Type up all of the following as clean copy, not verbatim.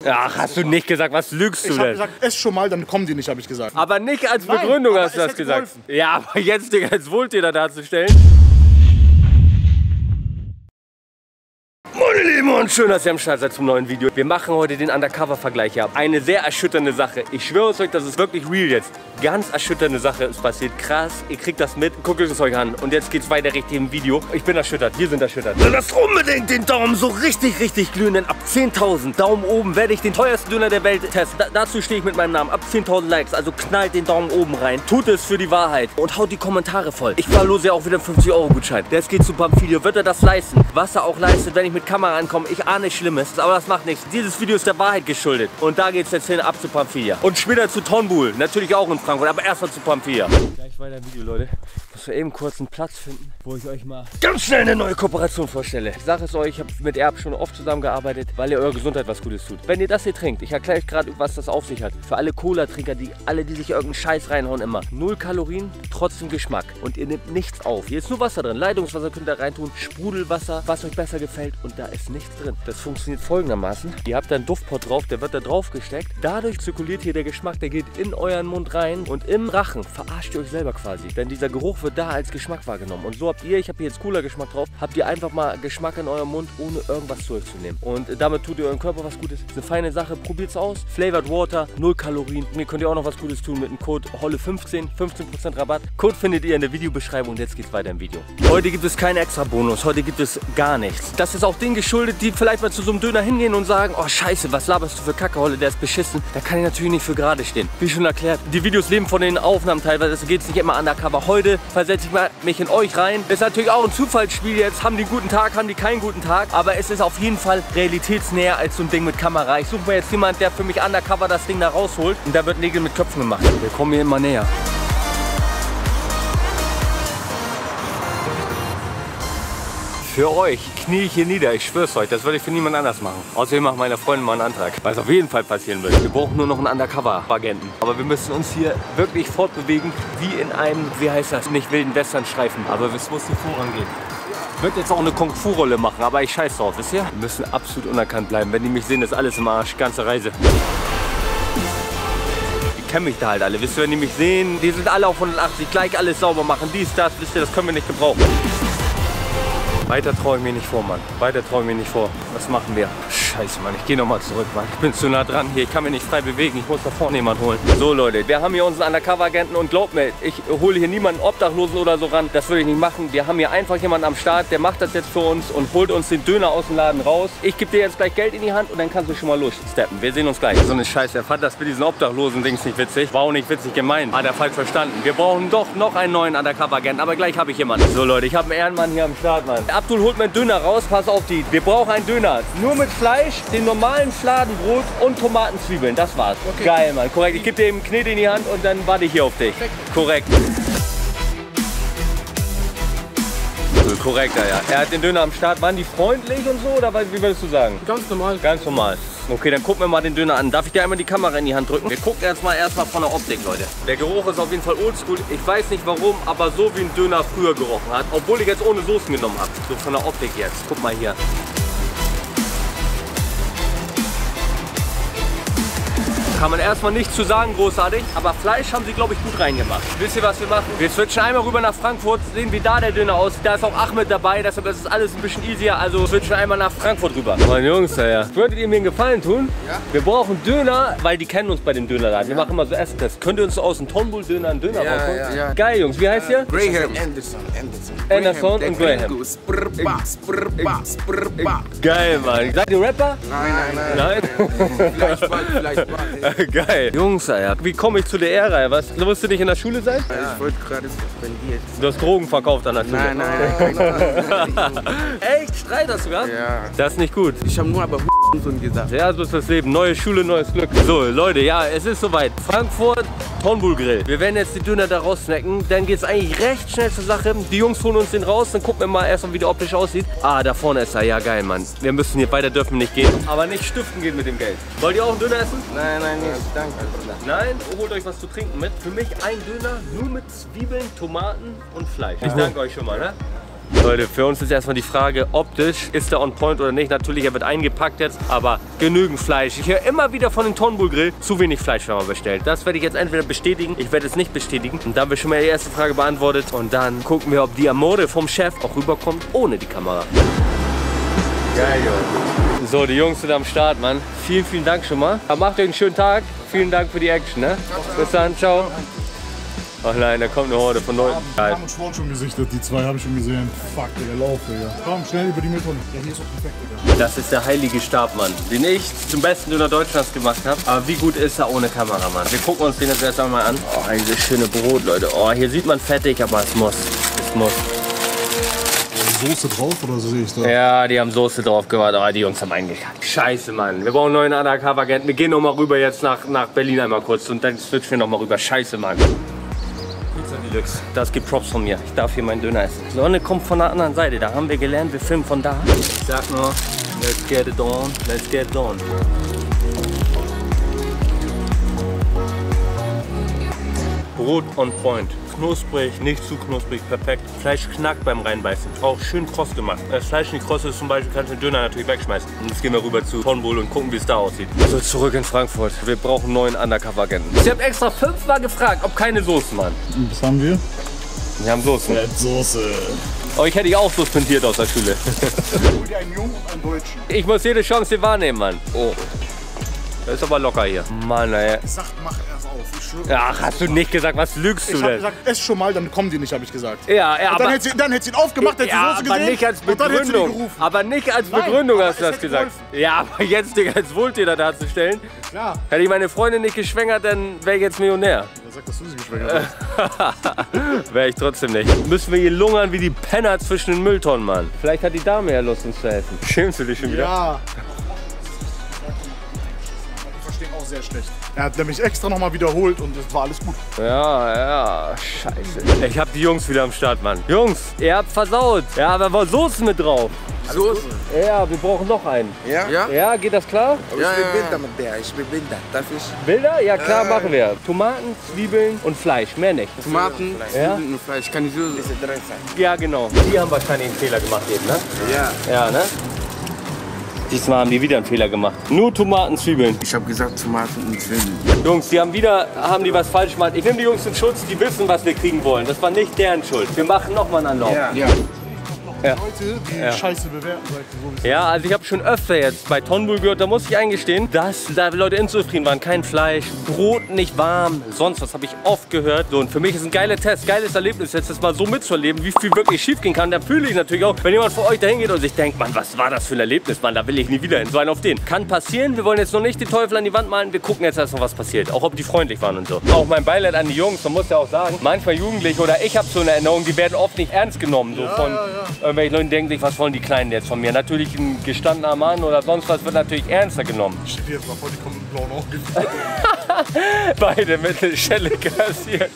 Ach, hast du nicht gesagt, was lügst du denn? Ich hab gesagt, ess schon mal, dann kommen die nicht, habe ich gesagt. Aber nicht als Begründung. Nein, hast du das gesagt. Geholfen. Ja, aber jetzt, Digga, als Wohltäter darzustellen. Meine Lieben und schön, dass ihr am Start seid zum neuen Video. Wir machen heute den Undercover-Vergleich hier ab. Eine sehr erschütternde Sache. Ich schwöre es euch, das ist wirklich real jetzt. Ganz erschütternde Sache ist passiert. Krass, ihr kriegt das mit. Guckt es euch an. Und jetzt geht's weiter richtig im Video. Ich bin erschüttert, wir sind erschüttert. Dann lasst unbedingt den Daumen so richtig glühen. Denn ab 10.000 Daumen oben werde ich den teuersten Döner der Welt testen. Dazu stehe ich mit meinem Namen. Ab 10.000 Likes, also knallt den Daumen oben rein. Tut es für die Wahrheit und haut die Kommentare voll. Ich verlose ja auch wieder einen 50-Euro-Gutschein. Das geht zu Pamphilio. Wird er das leisten? Was er auch leistet, wenn ich mit Kamera ankomme. Ich ahne Schlimmes, aber das macht nichts. Dieses Video ist der Wahrheit geschuldet. Und da geht's jetzt hin ab zu Pamphilio. Und später zu Tonbul. Natürlich auch in Frankfurt, aber erstmal zu Pamphilio. Gleich weiter im Video, Leute. Ich muss eben kurz einen Platz finden, wo ich euch mal ganz schnell eine neue Kooperation vorstelle. Ich sage es euch, ich habe mit Erb schon oft zusammengearbeitet, weil ihr eurer Gesundheit was Gutes tut. Wenn ihr das hier trinkt, ich erkläre euch gerade, was das auf sich hat. Für alle Cola-Trinker, die sich irgendeinen Scheiß reinhauen immer. 0 Kalorien, trotzdem Geschmack. Und ihr nehmt nichts auf. Hier ist nur Wasser drin. Leitungswasser könnt ihr reintun, Sprudelwasser, was euch besser gefällt. Und da ist nichts drin. Das funktioniert folgendermaßen. Ihr habt da einen Duftpot drauf, der wird da drauf gesteckt. Dadurch zirkuliert hier der Geschmack, der geht in euren Mund rein. Und im Rachen verarscht ihr euch selber quasi. Denn dieser Geruch wird da als Geschmack wahrgenommen. Und so habt ihr, ich habe hier jetzt Cola-Geschmack drauf, habt ihr einfach mal Geschmack in eurem Mund, ohne irgendwas zu euch zu nehmen. Und damit tut ihr eurem Körper was Gutes. Ist eine feine Sache, probiert es aus. Flavored Water, 0 Kalorien. Mir könnt ihr auch noch was Gutes tun mit dem Code HOLLE15, 15% Rabatt. Code findet ihr in der Videobeschreibung und jetzt geht's weiter im Video. Heute gibt es keinen extra Bonus, heute gibt es gar nichts. Das ist auch denen geschuldet, die vielleicht mal zu so einem Döner hingehen und sagen, oh scheiße, was laberst du für Kacke, Holle, der ist beschissen. Da kann ich natürlich nicht für gerade stehen. Wie schon erklärt, die Videos leben von den Aufnahmen teilweise, das geht nicht immer undercover. Heute versetze ich mich in euch rein. Ist natürlich auch ein Zufallsspiel jetzt, haben die einen guten Tag, haben die keinen guten Tag, aber es ist auf jeden Fall realitätsnäher als so ein Ding mit Kamera. Ich suche mir jetzt jemanden, der für mich undercover das Ding da rausholt und da wird Nägel mit Köpfen gemacht. Wir kommen hier immer näher. Für euch knie ich hier nieder, ich schwör's euch, das würde ich für niemand anders machen. Außerdem macht meine Freundin mal einen Antrag, was auf jeden Fall passieren wird. Wir brauchen nur noch einen Undercover-Agenten. Aber wir müssen uns hier wirklich fortbewegen, wie in einem, wie heißt das, nicht wilden Westernstreifen. Aber es muss hier vorangehen. Ich würde jetzt auch eine Kung-Fu-Rolle machen, aber ich scheiß drauf, wisst ihr? Wir müssen absolut unerkannt bleiben. Wenn die mich sehen, ist alles im Arsch, ganze Reise. Die kennen mich da halt alle, wisst ihr, wenn die mich sehen, die sind alle auf 180, gleich alles sauber machen, dies, das, wisst ihr, das können wir nicht gebrauchen. Weiter traue ich mir nicht vor, Mann. Weiter traue ich mir nicht vor. Was machen wir? Scheiße, Mann. Ich gehe nochmal zurück, Mann. Ich bin zu nah dran hier. Ich kann mich nicht frei bewegen. Ich muss da vorne jemanden holen. So, Leute. Wir haben hier unseren Undercover-Agenten und glaubt mir, ich hole hier niemanden Obdachlosen oder so ran. Das würde ich nicht machen. Wir haben hier einfach jemanden am Start, der macht das jetzt für uns und holt uns den Döner aus dem Laden raus. Ich gebe dir jetzt gleich Geld in die Hand und dann kannst du schon mal lossteppen. Wir sehen uns gleich. So eine Scheiße. Er fand das mit diesen Obdachlosen-Dings nicht witzig. War auch nicht witzig gemeint. Hat er falsch verstanden. Wir brauchen doch noch einen neuen Undercover-Agenten. Aber gleich habe ich jemanden. So, Leute. Ich habe einen Ehrenmann hier am Start, Mann. Abdul holt mir Döner raus, pass auf die. Wir brauchen einen Döner. Nur mit Fleisch, den normalen Fladenbrot und Tomatenzwiebeln. Das war's. Okay. Geil, Mann. Korrekt. Ich gebe dir eben Knete in die Hand und dann warte ich hier auf dich. Korrekt. So, korrekt, ja. Er hat den Döner am Start. Waren die freundlich und so oder wie würdest du sagen? Ganz normal. Ganz normal. Okay, dann gucken wir mal den Döner an. Darf ich dir einmal die Kamera in die Hand drücken? Wir gucken erstmal von der Optik, Leute. Der Geruch ist auf jeden Fall oldschool. Ich weiß nicht warum, aber so wie ein Döner früher gerochen hat. Obwohl ich jetzt ohne Soßen genommen habe. So von der Optik jetzt. Guck mal hier. Kann man erstmal nichts zu sagen, großartig. Aber Fleisch haben sie, glaube ich, gut reingemacht. Wisst ihr, was wir machen? Wir switchen einmal rüber nach Frankfurt, sehen, wie da der Döner aussieht. Da ist auch Ahmed dabei, deshalb ist es alles ein bisschen easier. Also switchen wir einmal nach Frankfurt rüber. Meine Jungs, ja. Würdet ihr mir einen Gefallen tun? Ja. Wir brauchen Döner, weil die kennen uns bei dem Dönerladen. Wir machen immer so Essenstests. Könnt ihr uns aus dem Tonbul-Döner einen Döner rausholen? Ja. Geil, Jungs. Wie heißt ihr? Graham. Anderson und Graham. Geil, Mann. Seid ihr Rapper? Nein. Vielleicht bald. Geil. Jungs, ja. Wie komme ich zu der Ehre? Was? Musst du nicht in der Schule sein? Ja. Ich wollte gerade suspendiert. Du hast Drogen verkauft an der Schule? Nein. Echt? Streit hast du gehabt? Ja. Das ist nicht gut. Ich habe nur aber so gesagt. Ja, so ist das Leben. Neue Schule, neues Glück. So, Leute, ja, es ist soweit. Frankfurt, Tonbul Grill. Wir werden jetzt die Döner da raus snacken. Dann geht es eigentlich recht schnell zur Sache. Die Jungs holen uns den raus. Dann gucken wir mal erstmal, wie der optisch aussieht. Ah, da vorne ist er. Ja, geil, Mann. Wir müssen hier weiter, dürfen nicht gehen. Aber nicht stiften gehen mit dem Geld. Wollt ihr auch einen Döner essen? Nein, danke. Nein, holt euch was zu trinken mit. Für mich ein Döner nur mit Zwiebeln, Tomaten und Fleisch. Ich danke euch schon mal, ne? Leute, für uns ist erstmal die Frage, optisch ist er on point oder nicht. Natürlich, er wird eingepackt jetzt, aber genügend Fleisch. Ich höre immer wieder von dem Tonbull Grill, zu wenig Fleisch, wenn man bestellt. Das werde ich jetzt entweder bestätigen, ich werde es nicht bestätigen. Und dann haben wir schon mal die erste Frage beantwortet. Und dann gucken wir, ob die Amore vom Chef auch rüberkommt, ohne die Kamera. Geil, Junge. So, die Jungs sind am Start, Mann. Vielen, vielen Dank schon mal. Aber macht euch einen schönen Tag. Vielen Dank für die Action, ne? Bis dann, ciao. Ach nein, da kommt eine Horde von Leuten. Wir haben uns Sport schon gesichtet, die zwei habe ich schon gesehen. Fuck, Digga, lauf, Digga. Komm, schnell über die Mülltonne. Ja, hier ist auch perfekt, Digga. Das ist der heilige Stab, Mann, den ich zum besten Döner Deutschlands gemacht habe. Aber wie gut ist er ohne Kamera, Mann? Wir gucken uns den jetzt erst einmal an. Oh, dieses schöne Brot, Leute. Oh, hier sieht man fettig, aber es muss. Es muss. Soße drauf oder so sehe ich da? Ja, die haben Soße drauf gemacht, aber die Jungs haben eingekackt. Scheiße, Mann. Wir brauchen einen neuen Undercover-Agenten. Wir gehen noch mal rüber jetzt nach Berlin einmal kurz und dann switchen wir noch mal rüber. Scheiße, Mann. Pizza Deluxe. Das gibt Props von mir. Ich darf hier meinen Döner essen. Die Sonne kommt von der anderen Seite. Da haben wir gelernt, wir filmen von da. Ich sag nur, let's get it on, let's get it on. Brot on point. Knusprig, nicht zu knusprig, perfekt. Fleisch knackt beim Reinbeißen. Auch schön kross gemacht. Wenn das Fleisch nicht kross ist, zum Beispiel, kannst du den Döner natürlich wegschmeißen. Und jetzt gehen wir rüber zu Tonbull und gucken, wie es da aussieht. So, zurück in Frankfurt. Wir brauchen einen neuen Undercover-Agenten. Ich habe extra 5-mal gefragt, ob keine Soßen, Mann. Was haben wir? Wir haben Soßen. Soße. Oh, ich hätte dich auch suspendiert aus der Schule. Hol dir einen Jungen und einen Deutschen. Ich muss jede Chance hier wahrnehmen, Mann. Oh. Das ist aber locker hier. Mann, ey. Ich sag, mach erst auf. Ich schwöre. Ach, hast du nicht gesagt, was lügst du Ich hab denn? gesagt, ess schon mal, dann kommen die nicht, habe ich gesagt. Ja, Und aber... dann hätte sie ihn aufgemacht, hätte die Ja, Soße aber gesehen. nicht als und dann hätte sie die Begründung. gerufen. Aber nicht als Nein, Begründung aber hast du es das hätte gesagt. Ja, aber jetzt, Digga, als Wohltäter darzustellen. Ja. Hätte ich meine Freundin nicht geschwängert, dann wäre ich jetzt Millionär. Wer sagt, dass du sie geschwängert hast? Wäre ich trotzdem nicht. Müssen wir hier lungern wie die Penner zwischen den Mülltonnen, Mann. Vielleicht hat die Dame ja Lust, uns zu helfen. Schämst du dich schon wieder? Ja. Ich verstehe auch sehr schlecht. Er hat nämlich extra nochmal wiederholt und es war alles gut. Ja, scheiße. Ich hab die Jungs wieder am Start, Mann. Jungs, ihr habt versaut. Ja, aber war Soße mit drauf. Soße? Ja, wir brauchen noch einen. Ja? Ja? Ja, geht das klar? Aber ich bin Binder mit der. Ich bin Binder. Darf ich? Bilder? Ja, klar, machen wir. Tomaten, Zwiebeln und Fleisch, mehr nicht. Tomaten, Ja? Zwiebeln und Fleisch. Kann die Soße drin sein? Ja, genau. Die haben wahrscheinlich einen Fehler gemacht eben, ne? Ja. Ja, ne? Diesmal haben die wieder einen Fehler gemacht. Nur Tomaten, Zwiebeln. Ich habe gesagt Tomaten und Zwiebeln. Jungs, haben die was falsch gemacht. Ich nehme die Jungs in Schutz, die wissen, was wir kriegen wollen. Das war nicht deren Schuld. Wir machen nochmal einen Anlauf. Ja. Ja. Ja. Leute, die Scheiße bewerten, so Ja, also ich habe schon öfter jetzt bei Tonbull gehört, da muss ich eingestehen, dass da Leute unzufrieden waren. Kein Fleisch, Brot nicht warm, sonst was habe ich oft gehört. So, und für mich ist ein geiler Test, geiles Erlebnis, jetzt das mal so mitzuerleben, wie viel wirklich schief gehen kann. Da fühle ich natürlich auch, wenn jemand vor euch dahin geht und sich denkt, Mann, was war das für ein Erlebnis, Mann, da will ich nie wieder hin. So einen auf den. Kann passieren, wir wollen jetzt noch nicht den Teufel an die Wand malen, wir gucken jetzt erst mal, was passiert. Auch ob die freundlich waren und so. Auch mein Beileid an die Jungs, man muss ja auch sagen, manchmal Jugendliche oder ich habe so eine Erinnerung, die werden oft nicht ernst genommen. So von irgendwelchen Leuten denken sich, was wollen die Kleinen jetzt von mir? Natürlich ein gestandener Mann oder sonst was wird natürlich ernster genommen. Ich stehe jetzt mal vor, die kommen mit blauen Augen. Beide mit der Schelle kassiert.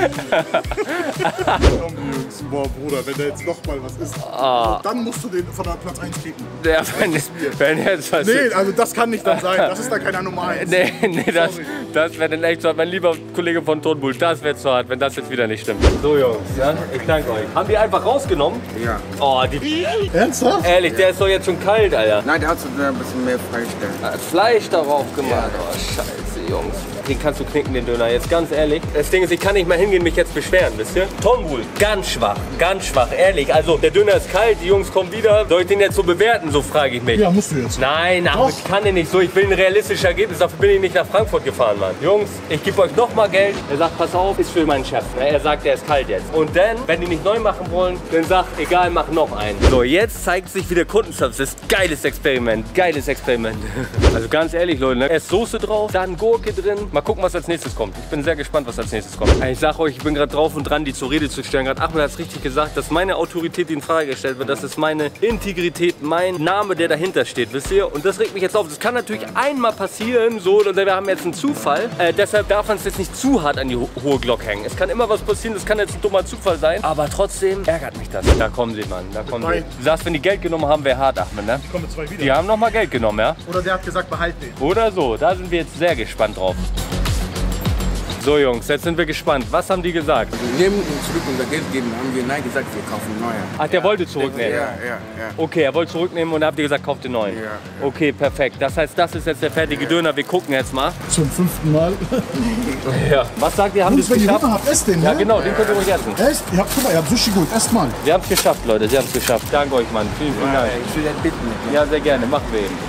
Komm, die Jungs. Boah, Bruder, wenn da jetzt noch mal was ist, dann musst du den von der Platz 1 kicken. Ja, wenn jetzt was Nee, also das kann nicht dann sein. Das ist dann keiner Nummer 1. Nee, das wäre dann echt so hart. Mein lieber Kollege von Tonbull, das wäre zu hart, wenn das jetzt wieder nicht stimmt. So Jungs, ja, ich danke euch. Haben die einfach rausgenommen? Ja. Oh, die... Ernsthaft? Ehrlich, der ist doch jetzt schon kalt, Alter. Nein, der hat so ein bisschen mehr Fleisch da. Fleisch darauf gemacht. Oh, scheiße, Jungs. Den kannst du knicken, den Döner. Jetzt ganz ehrlich. Das Ding ist, ich kann nicht mal hingehen, mich jetzt beschweren, wisst ihr? Tonbull, ganz schwach, ehrlich. Also, der Döner ist kalt, die Jungs kommen wieder. Soll ich den jetzt so bewerten, so frage ich mich. Ja, musst du jetzt. Nein, aber ich kann den nicht so. Ich will ein realistisches Ergebnis. Dafür bin ich nicht nach Frankfurt gefahren, Mann. Jungs, ich gebe euch noch mal Geld. Er sagt, pass auf, ist für meinen Chef. Er sagt, er ist kalt jetzt. Und dann, wenn die nicht neu machen wollen, dann sagt, egal, mach noch einen. So, jetzt zeigt sich, wie der Kundenservice ist. Geiles Experiment, geiles Experiment. Also ganz ehrlich, Leute, ne? Erst Soße drauf, dann Gurke drin. Mal gucken, was als nächstes kommt. Ich bin sehr gespannt, was als nächstes kommt. Ich sag euch, ich bin gerade drauf und dran, die zur Rede zu stellen. Gerade Ahmed hat es richtig gesagt, dass meine Autorität in Frage gestellt wird. Das ist meine Integrität, mein Name, der dahinter steht, wisst ihr? Und das regt mich jetzt auf. Das kann natürlich einmal passieren, so, und wir haben jetzt einen Zufall. Deshalb darf man es jetzt nicht zu hart an die hohe Glocke hängen. Es kann immer was passieren, das kann jetzt ein dummer Zufall sein. Aber trotzdem ärgert mich das. Da kommen sie, Mann, da kommen sie. Du sagst, wenn die Geld genommen haben, wäre hart, Ahmed, ne? Ich komme mit 2 wieder. Die haben noch mal Geld genommen, ja? Oder der hat gesagt, behalt den. Oder so. Da sind wir jetzt sehr gespannt drauf. So Jungs, jetzt sind wir gespannt. Was haben die gesagt? Wir nehmen ihn zurück und das Geld geben. Haben wir nein gesagt, wir kaufen neue. Ach, der wollte zurücknehmen? Ja. Okay, er wollte zurücknehmen und dann habt ihr gesagt, kauft den neuen? Ja. Okay, perfekt. Das heißt, das ist jetzt der fertige Döner. Wir gucken jetzt mal. Zum 5. Mal. Ja. Was sagt ihr, haben die Jungs, es wenn ihr geschafft? Hunger habt, esst den, Ja ne? genau, den könnt ihr ruhig essen. Echt? Guck mal, ihr habt Sushi geholt. Esst mal. Sie haben es geschafft, Leute. Sie haben es geschafft. Danke euch, Mann. Vielen, vielen Dank. Ich will das bitten. Ne? Ja, sehr gerne. Machen wir eben.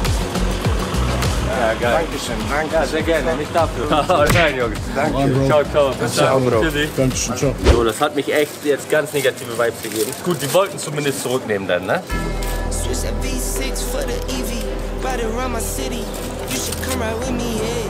Ja, geil. Dankeschön, danke. Ja, sehr gerne. Nicht dafür. Nein, Jungs. Danke. Ciao, ciao. Bis Ciao, dann. Bro. Tschüssi. Dankeschön, ciao. So, das hat mich echt jetzt ganz negative Vibes gegeben. Gut, die wollten zumindest zurücknehmen dann, ne? Switch that V6 for the EV. Ride around my city. You should come right with me, yeah.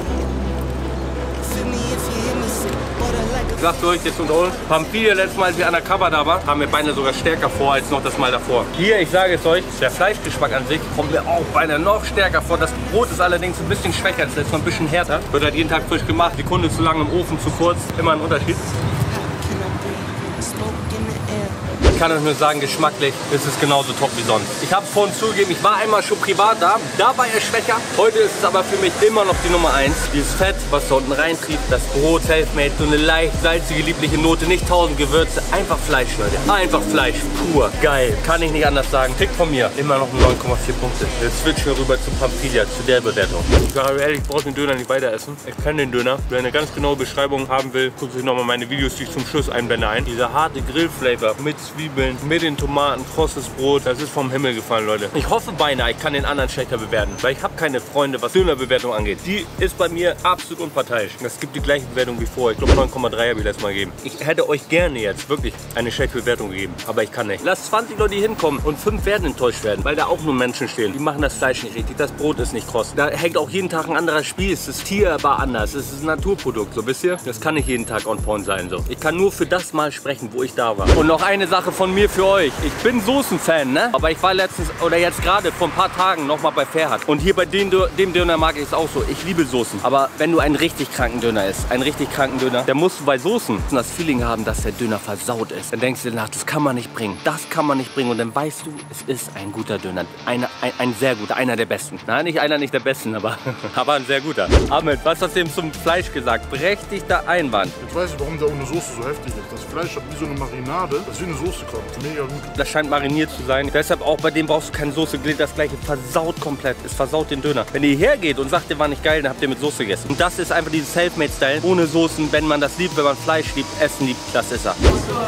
Feel me if you hear me say, border like a Sagt euch jetzt unter uns, Pampilla letztes Mal, als wir undercover da waren, haben wir beinahe sogar stärker vor als noch das Mal davor. Hier, ich sage es euch, der Fleischgeschmack an sich kommt mir auch beinahe noch stärker vor. Das Brot ist allerdings ein bisschen schwächer, das ist noch ein bisschen härter. Wird halt jeden Tag frisch gemacht, Sekunde zu lang im Ofen, zu kurz, immer ein Unterschied. can I breathe? Smoke in the air. Ich kann euch nur sagen, geschmacklich ist es genauso top wie sonst. Ich habe es vorhin zugegeben, ich war einmal schon privat da war er schwächer. Heute ist es aber für mich immer noch die Nummer 1. Dieses Fett, was da unten reintrieb, das Brot, Selfmade, so eine leicht salzige, liebliche Note, nicht 1000 Gewürze, einfach Fleisch, Leute. Einfach Fleisch, pur, geil, kann ich nicht anders sagen. Tick von mir, immer noch 9,4 Punkte. Jetzt switchen wir rüber zu Pampilla, zu der Bewertung. Ich sage ehrlich, ich brauche den Döner nicht weiter essen. Ich kenne den Döner. Wer eine ganz genaue Beschreibung haben will, guckt sich nochmal meine Videos, die ich zum Schluss einblende, ein. Dieser harte Grillflavor mit Zwiebeln, mit den Tomaten, krosses Brot, das ist vom Himmel gefallen, Leute. Ich hoffe beinahe, ich kann den anderen schlechter bewerten, weil ich habe keine Freunde, was Dönerbewertung angeht. Die ist bei mir absolut unparteiisch. Es gibt die gleiche Bewertung wie vorher. Ich glaube 9,3 habe ich letztes Mal gegeben. Ich hätte euch gerne jetzt wirklich eine schlechte Bewertung gegeben, aber ich kann nicht. Lasst 20 Leute hier hinkommen und 5 werden enttäuscht werden, weil da auch nur Menschen stehen. Die machen das Fleisch nicht richtig, das Brot ist nicht kross. Da hängt auch jeden Tag ein anderer Spieß. Das Tier war anders, es ist ein Naturprodukt, so wisst ihr? Das kann nicht jeden Tag on point sein, so. Ich kann nur für das Mal sprechen, wo ich da war. Und noch eine Sache von mir für euch. Ich bin Soßen-Fan, ne? Aber ich war letztens, oder jetzt gerade vor ein paar Tagen noch mal bei Ferhat. Und hier bei dem Döner mag ich es auch so. Ich liebe Soßen. Aber wenn du einen richtig kranken Döner isst, einen richtig kranken Döner, dann musst du bei Soßen das Feeling haben, dass der Döner versaut ist. Dann denkst du dir nach, das kann man nicht bringen. Das kann man nicht bringen. Und dann weißt du, es ist ein guter Döner. Ein sehr guter, einer der besten. Nein, nicht der besten, aber ein sehr guter. Ahmed, was hast du eben zum Fleisch gesagt? Berechtigter Einwand. Jetzt weiß ich, warum der ohne Soße so heftig ist. Das Fleisch hat wie so eine Marinade, das wie eine Soße kommt. Mega gut. Das scheint mariniert zu sein. Deshalb auch bei dem brauchst du keine Soße. Gilt das gleiche. Versaut komplett. Es versaut den Döner. Wenn ihr hergeht und sagt, der war nicht geil, dann habt ihr mit Soße gegessen. Und das ist einfach dieses Selfmade-Style. Ohne Soßen. Wenn man das liebt, wenn man Fleisch liebt, Essen liebt, das ist er.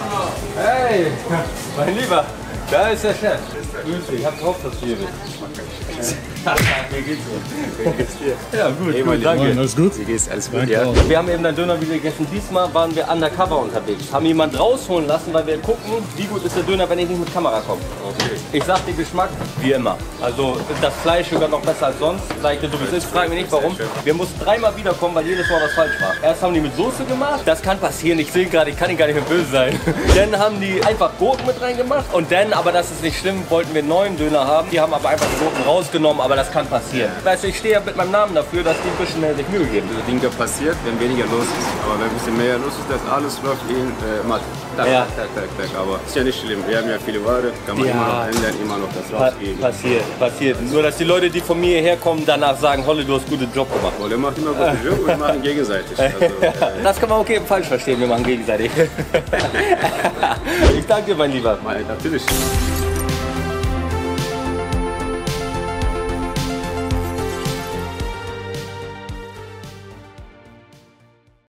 Hey, mein Lieber. Da ist der Chef. Grüß dich. Ich hab gehofft, dass du hier bist. Wie geht's dir? Wie geht's dir? Ja, gut, gut, danke. Moin, alles gut? Wie geht's? Alles gut, Danke ja? auch. Wir haben eben einen Döner wieder gegessen. Diesmal waren wir undercover unterwegs. Haben jemanden rausholen lassen, weil wir gucken, wie gut ist der Döner, wenn ich nicht mit Kamera komme. Okay. Ich sag den Geschmack, wie immer. Also das Fleisch sogar noch besser als sonst. Sag ich dir, du bist es, frag mich nicht warum. Wir mussten dreimal wiederkommen, weil jedes Mal was falsch war. Erst haben die mit Soße gemacht. Das kann passieren, ich sehe gerade, ich kann Ihnen gar nicht mehr böse sein. Dann haben die einfach Gurken mit reingemacht. Und dann, aber das ist nicht schlimm, wollten wir einen neuen Döner haben. Die haben aber einfach die Gurken rausgenommen, aber das kann passieren. Weißt du, ich stehe ja mit meinem Namen dafür, dass die ein bisschen mehr sich Mühe geben. Diese Dinge passiert, wenn weniger los ist. Aber wenn ein bisschen mehr los ist, das alles läuft in matt. Tak, Ja. tak. Aber ist ja nicht schlimm. Wir haben ja viele Ware, kann man Ja. immer noch ändern, immer noch das rausgeben. Passiert. Nur, dass die Leute, die von mir hierher kommen, danach sagen, Holle, du hast einen guten Job gemacht. Wolle macht immer gute Job und wir machen gegenseitig. Also, Das kann man okay falsch verstehen, wir machen gegenseitig. Ich danke dir, mein Lieber. natürlich.